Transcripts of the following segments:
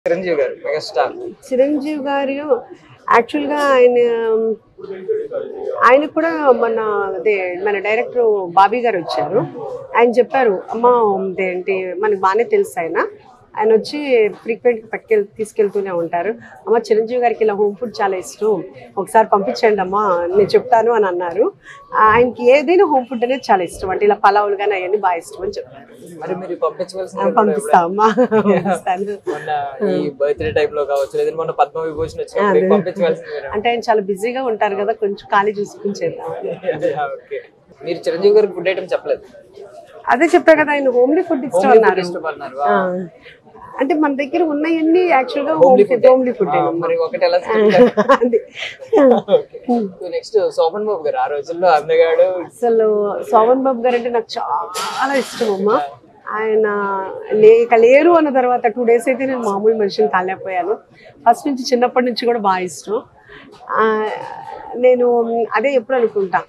చిరంజీవి గారు మెగాస్టార్. చిరంజీవి గారు యాక్చువల్గా ఆయన కూడా మన డైరెక్టర్ బాబీ గారు వచ్చారు. ఆయన చెప్పారు, అమ్మ ఏంటి మనకు బాగానే తెలుసు ఆయన వచ్చి ఫ్రీక్వెంట్గా తీసుకెళ్తూనే ఉంటారు. అమ్మ చిరంజీవి గారికి ఇలా హోమ్ ఫుడ్ చాలా ఇష్టం, ఒకసారి పంపించండి అమ్మా నేను చెప్తాను అని అన్నారు. ఆయనకి ఏదైనా హోమ్ ఫుడ్ అనేది చాలా ఇష్టం, అంటే ఇలా పలావులు కానీ అవన్నీ బాగా ఇష్టం అని చెప్పారు. మరి మీరు పంపిస్తామమ్మా, పంపిస్తాను. ఈ బర్త్డే టైప్ లో కావచ్చు, లేదా మొన్న పద్మ విభూషణ్ వచ్చినప్పుడు పంపించవలసింది. అంటే ఆయన చాలా బిజీగా ఉంటారు కదా, కొంచెం ఖాళీ చూసుకుని చేద్దాం. మీరు చిరంజీవి గారికి ఫుడ్ ఐటమ్ చెప్పలేదు. అదే చెప్పా కదా, ఆయన హోమ్లీ ఫుడ్ ఇష్టం అన్నారు. అంటే మన దగ్గర ఉన్నాయన్నీ యాక్చువల్గా హోమ్లీ ఫుడ్. మరి ఒకటి ఎలా నెక్స్ట్ శోభన్ బాబు గారు ఆ రోజుల్లో అందగాడు. అసలు శోభన్ బాబు గారు అంటే నాకు చాలా ఇష్టం అమ్మా. ఆయన ఇక లేరు అన్న తర్వాత 2 days అయితే నేను మామూలు మనిషిని కాలేకపోయాను. ఫస్ట్ నుంచి చిన్నప్పటి నుంచి కూడా బాగా ఇష్టం. నేను అదే ఎప్పుడు అనుకుంటా,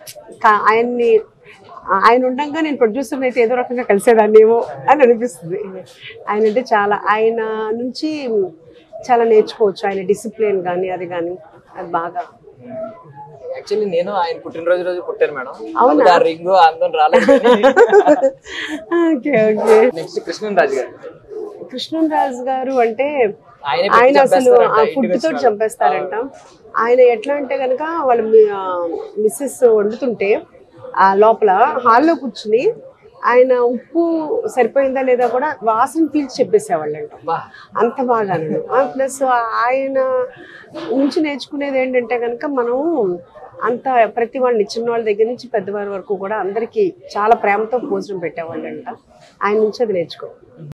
ఆయన ఉండగా నేను ప్రొడ్యూసర్ని అయితే ఏదో రకంగా కలిసేదాన్ని ఏమో అని అనిపిస్తుంది. ఆయన అంటే చాలా, ఆయన నుంచి చాలా నేర్చుకోవచ్చు. ఆయన డిసిప్లిన్ కానీ అది కానీ అది బాగా. యాక్చువల్లీ నేను ఆయన పుట్టినరోజు రోజు పుట్టాను మేడం. అవునా? రింగు అందరం రాలేదు. Okay okay. Next Krishnan Raju garu. Krishnan Raju గారు అంటే ఆయన అసలు ఆ ఫుడ్ తోటి చంపేస్తారంట. ఆయన ఎట్లా అంటే కనుక వాళ్ళ మిస్సెస్ వండుతుంటే ఆ లోపల హాల్లో కూర్చుని ఆయన ఉప్పు సరిపోయిందా లేదా కూడా వాసన పీల్చి చెప్పేసేవాళ్ళంట, అంత బాగా. ప్లస్ ఆయన నుంచి నేర్చుకునేది ఏంటంటే కనుక మనం అంత ప్రతి వాళ్ళని చిన్నవాళ్ళ దగ్గర నుంచి పెద్దవారి వరకు కూడా అందరికీ చాలా ప్రేమతో భోజనం పెట్టేవాళ్ళంట. ఆయన నుంచి అది నేర్చుకో.